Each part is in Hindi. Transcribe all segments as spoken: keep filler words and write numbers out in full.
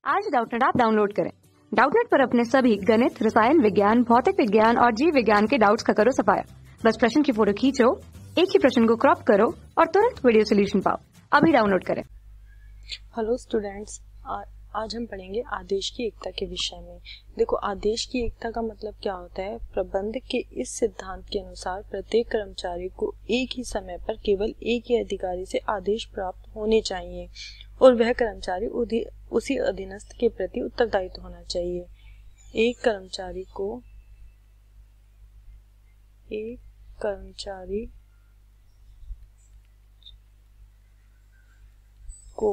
आज डाउटनेट ऐप डाउनलोड करें। डाउटनेट पर अपने सभी गणित, रसायन विज्ञान, भौतिक विज्ञान और जीव विज्ञान के डाउट्स का करो सफाया। बस प्रश्न की फोटो खींचो, एक ही प्रश्न को क्रॉप करो और तुरंत वीडियो सोल्यूशन पाओ। अभी डाउनलोड करें। हेलो स्टूडेंट्स, आज हम पढ़ेंगे आदेश की एकता के विषय में। देखो, आदेश की एकता का मतलब क्या होता है। प्रबंध के इस सिद्धांत के अनुसार प्रत्येक कर्मचारी को एक ही समय पर केवल एक ही अधिकारी से आदेश प्राप्त होने चाहिए और वह कर्मचारी उसी अधीनस्थ के प्रति उत्तरदायित्व होना चाहिए। एक कर्मचारी को एक कर्मचारी को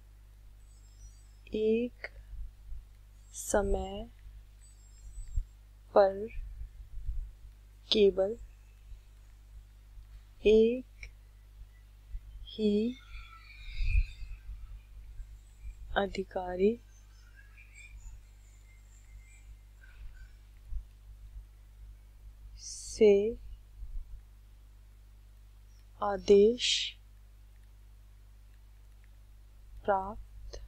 एक समय पर केवल एक ही अधिकारी से आदेश प्राप्त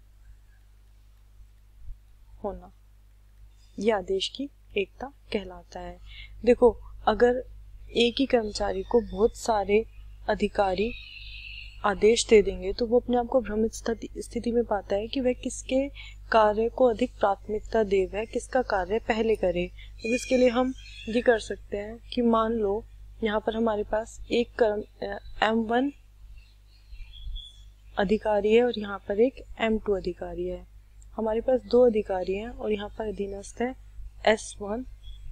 होना, यह आदेश की एकता कहलाता है। देखो, अगर एक ही कर्मचारी को बहुत सारे अधिकारी आदेश दे देंगे तो वो अपने आप को भ्रमित स्थिति में पाता है कि वह किसके कार्य को अधिक प्राथमिकता दे, वह किसका कार्य पहले करे। तो इसके लिए हम ये कर सकते हैं कि मान लो यहाँ पर हमारे पास एक कर्म एम वन अधिकारी है और यहाँ पर एक एम टू अधिकारी है। हमारे पास दो अधिकारी हैं और यहाँ पर अधीनस्थ है एस वन,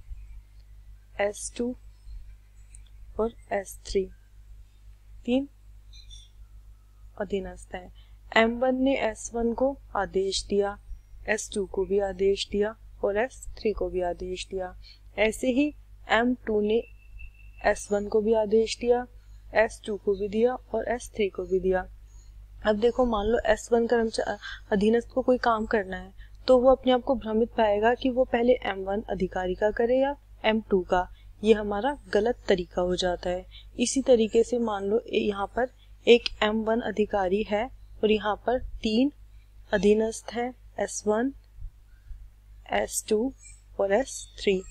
एस टू और एस थ्री। तीन अधीनस्थ हैं। एम वन ने एस वन को आदेश दिया, एस टू को भी आदेश दिया और एस थ्री को भी आदेश दिया। ऐसे ही एम टू ने एस वन को भी आदेश दिया, एस टू को भी दिया और एस थ्री को भी दिया। अब देखो, मान लो एस वन कर्मचारी अधीनस्थ को कोई काम करना है तो वो अपने आप को भ्रमित पाएगा कि वो पहले एम वन अधिकारी का करे या एम टू का। ये हमारा गलत तरीका हो जाता है। इसी तरीके से मान लो यहाँ पर एक एम वन अधिकारी है और यहाँ पर तीन अधीनस्थ है, एस वन, एस टू और एस थ्री।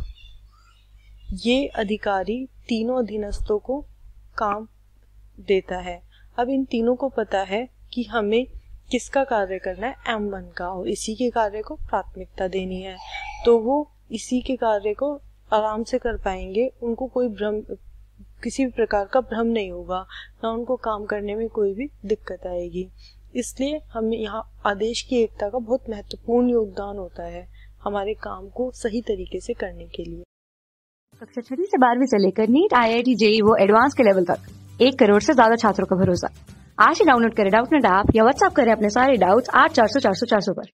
ये अधिकारी तीनों अधीनस्थों को काम देता है। अब इन तीनों को पता है कि हमें किसका कार्य करना है, एम वन का, और इसी के कार्य को प्राथमिकता देनी है। तो वो इसी के कार्य को आराम से कर पाएंगे। उनको कोई भ्रम किसी भी प्रकार का भ्रम नहीं होगा, ना उनको काम करने में कोई भी दिक्कत आएगी। इसलिए हमें यहाँ आदेश की एकता का बहुत महत्वपूर्ण योगदान होता है हमारे काम को सही तरीके से करने के लिए। कक्षा छठी से बारहवीं से लेकर NEET, IIT, JEE वो एडवांस के लेवल तक एक करोड़ से ज्यादा छात्रों का भरोसा। आज ही डाउनलोड करें डाउटनेट ऐप या व्हाट्सएप करें अपने सारे डाउट्स आठ चार सौ चार सौ चार सौ पर।